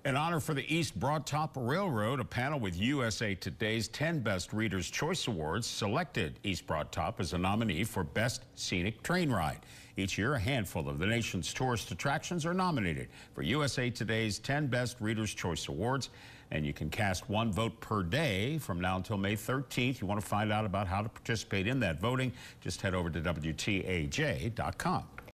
An honor for the East Broad Top Railroad. A panel with USA Today's 10 Best Readers' Choice Awards selected East Broad Top as a nominee for Best Scenic Train Ride. Each year, a handful of the nation's tourist attractions are nominated for USA Today's 10 Best Readers' Choice Awards. And you can cast one vote per day from now until May 13th. You want to find out about how to participate in that voting, just head over to WTAJ.com.